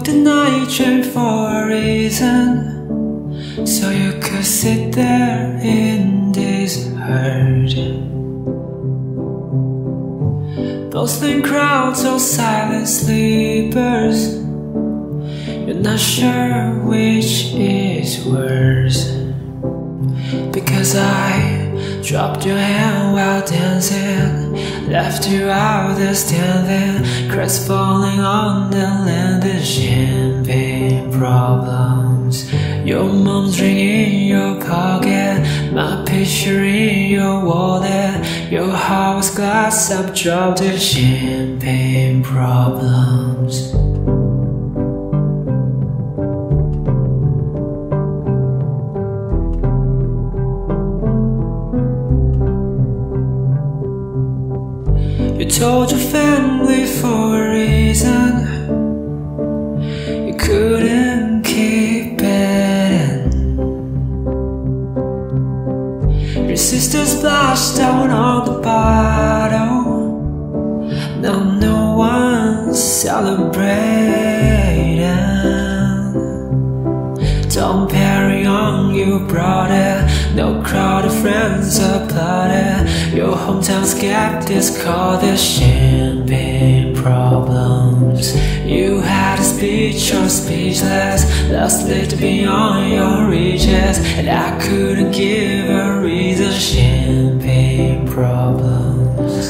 the night train for a reason, so you could sit there in this herd. Bustling crowds of silent sleepers, you're not sure which is worse. Because I dropped your hand while dancing, left you out there standing, crestfalling on the landing. Champagne problems, your mom's ring in your pocket, my picture in your wallet. Your heart was glass, I've dropped the champagne problems. You told your family for a reason, you couldn't keep it in. Your sister splashed down on the bottle, now no one's celebrating. Dom Perignon, you brought it, no crowd of friends applauded. Your hometown skeptics call this champagne problems. You had a speech or speechless, lost lit beyond your reaches, and I couldn't give a reason. Champagne problems.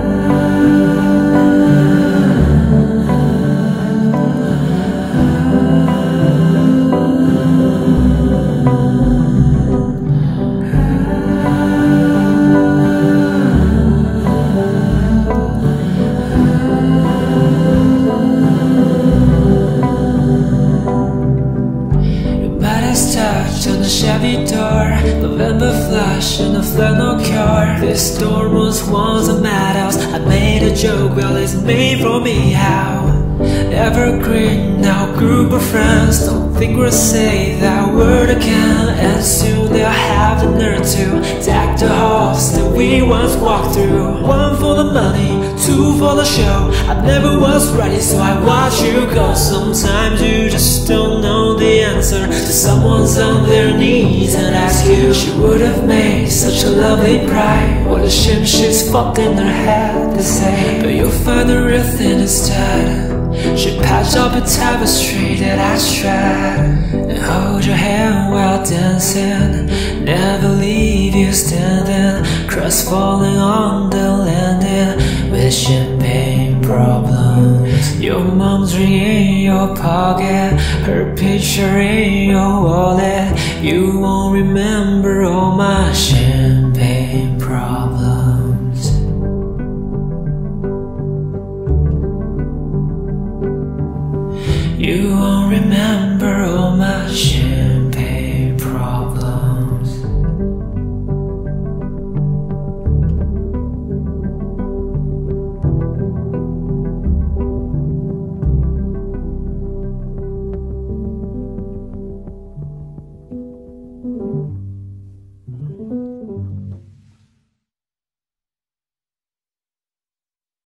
On the Chevy door, November flush and a flannel cure. This storm was once a madhouse. I made a joke, well it's made for me. How evergreen, now group of friends don't think we'll say that word again. And soon they'll have the nerve to deck the halls that we once walked through. One for the money, two for the show. I never was ready, so I watch you go. Sometimes you just don't know the answer to someone's on their knees and ask you. She would have made such a lovely bride. What a shame she's fucked in her head to say. But you'll find the real thing instead. She patched up a tapestry that I shred, and hold your hand while dancing, never leave you standing, crestfalling on the landing with champagne problems. Your mom's ring in your pocket, her picture in your wallet. You won't remember all my shame.